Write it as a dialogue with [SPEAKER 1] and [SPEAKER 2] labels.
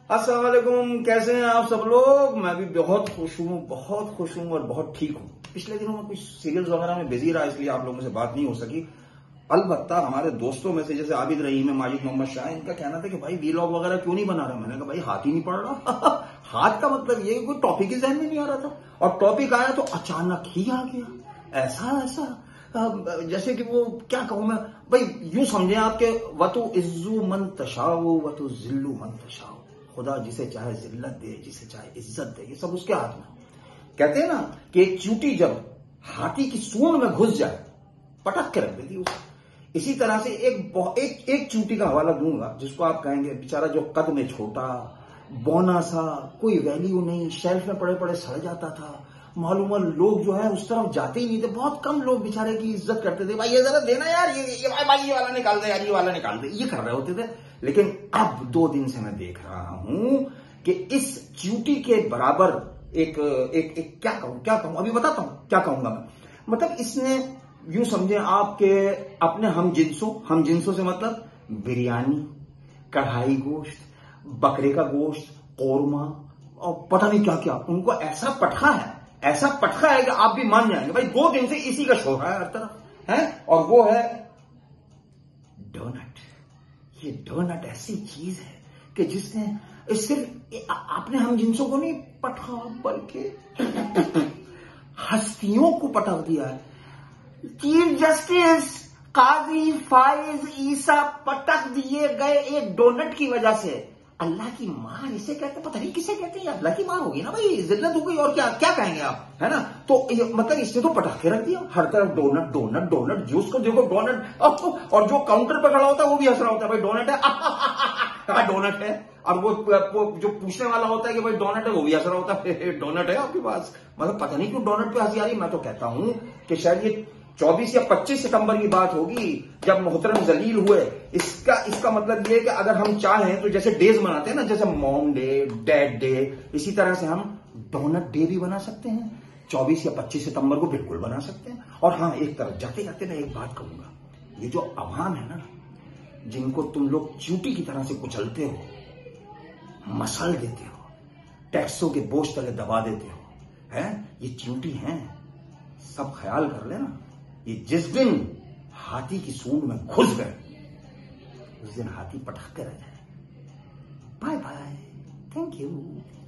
[SPEAKER 1] अस्सलाम वालेकुम, कैसे हैं आप सब लोग। मैं भी बहुत खुश हूँ और बहुत ठीक हूँ। पिछले दिनों में कुछ सीरियल्स वगैरह में बिजी रहा, इसलिए आप लोगों से बात नहीं हो सकी। अलबत्ता हमारे दोस्तों में से जैसे आबिद रहीम है, माजिद मोहम्मद शाह, इनका कहना था कि भाई वीलॉग वगैरह क्यों नहीं बना रहा। मैंने कहा भाई हाथ ही नहीं पड़ रहा। हाथ का मतलब ये कोई टॉपिक ही जहन में नहीं आ रहा था, और टॉपिक आया तो अचानक ही आ गया। ऐसा जैसे कि वो क्या कहूं मैं भाई, यूं समझे आपके वतु इज्जू मन तशाओ वतु जिल्लू मन तशाओ। खुदा जिसे चाहे जिल्लत दे, जिसे चाहे इज्जत दे, ये सब उसके हाथ में। कहते हैं ना कि एक चूटी जब हाथी की सूंड में घुस जाए पटक के रख देती है उसे। इसी तरह से एक चूटी का हवाला दूंगा जिसको आप कहेंगे बेचारा जो कद में छोटा, बौना सा, कोई वैल्यू नहीं, शेल्फ में पड़े पड़े सड़ जाता था। मालूम लोग जो है उस तरफ जाते ही नहीं थे, बहुत कम लोग बेचारे की इज्जत करते थे। भाई ये जरा देना यार, ये भाई ये वाला निकाल दे यार, ये वाला निकाल दे, ये कर रहे होते थे। लेकिन अब 2 दिन से मैं देख रहा हूं कि इस च्यूटी के बराबर एक क्या कहूं अभी बताता हूं क्या कहूंगा मैं। मतलब इसने यूं समझे आपके अपने हम जिनसों से मतलब बिरयानी, कढ़ाई गोश्त, बकरे का गोश्त, कोरमा और पता नहीं क्या क्या, उनको ऐसा पटखा है कि आप भी मान जाएंगे। भाई 2 दिन से इसी का शोर है हर तरफ है, और वो है डोनट। ये डोनट ऐसी चीज है कि जिसने सिर्फ आपने हम जिनसों को नहीं पटखा, बल्कि हस्तियों को पटक दिया है। चीफ जस्टिस काजी फाइज ईसा पटक दिए गए एक डोनट की वजह से। अल्लाह की मार इसे कहते, पता नहीं किसे कहते हैं। अल्लाह की मार होगी ना भाई, जिल्लत हो गई, और क्या कहेंगे आप, है ना। तो मतलब इसने तो पटक के रख दिया हर तरफ, डोनट डोनट डोनट। जिसको देखो डोनट, और जो काउंटर पर खड़ा होता है वो भी हंस रहा होता है, भाई डोनट है, डोनट है। और वो जो पूछने वाला होता है कि भाई डोनट है, वो भी हंस रहा होता है, डोनट है आपके पास। मतलब पता नहीं क्यों डोनट पे हंसी आ रही। मैं तो कहता हूं कि शायद ये 24 या 25 सितंबर की बात होगी जब मोहतरम जलील हुए। इसका मतलब ये है कि अगर हम चाहें तो जैसे डेज मनाते हैं ना, जैसे मॉम डे, डैड डे, इसी तरह से हम डोनट डे भी बना सकते हैं। 24 या 25 सितंबर को बिल्कुल बना सकते हैं। और हाँ, एक तरफ जाते जाते मैं एक बात कहूंगा, ये जो अवाम है ना, जिनको तुम लोग चूटी की तरह से कुचलते हो, मसल देते हो, टैक्सों के बोझ तले दबा देते हो, है ये चूटी हैं। सब ख्याल कर लेना, ये जिस दिन हाथी की सूंड में घुस गए उस दिन हाथी पटक के रह जाए। Bye bye, thank you.